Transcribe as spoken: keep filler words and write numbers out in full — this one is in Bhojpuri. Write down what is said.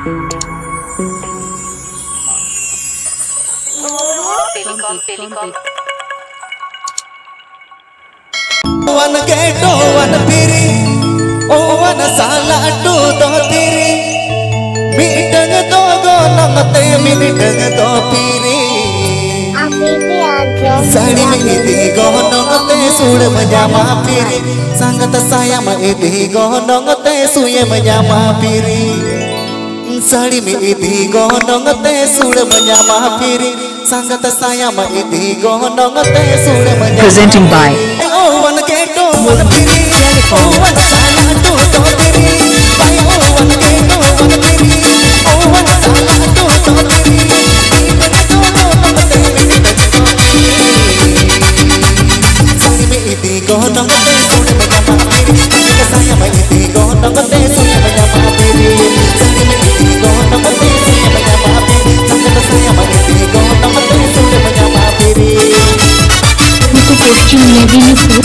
टेलीकॉम टेलीकॉम वन गेटो वन पीरी ओ वन साला टू दो तीरी मीटंग दो गो नमते मिनिटंग दो पीरी साड़ी में इधी गो नमते सूड़ मजामा पीरी संगत साया में इधी गो नमते सुये मजामा पीरी साड़ी में इधी गो नमते सूड़ मजामा पीरी संगत साया में इधी गो नमते सूड़ मजामा presenting by वन गेटो वन पीरी ओ वन साला टू दो तीरी भाई ओ वन गेटो वन पीरी ओ वन साला टू दो तीरी दो दो नमते साड़ी में इधी गो नमते सूड़ मजामा पीरी संगत साया में इधी गो नमते सूड़ मजामा पीरी साड़ी में इधी गो नमते सूड़ मजामा पीरी संगत साया में इधी गो नमते सूड़ मजामा पीरी पश्चिम मेदिनीपुर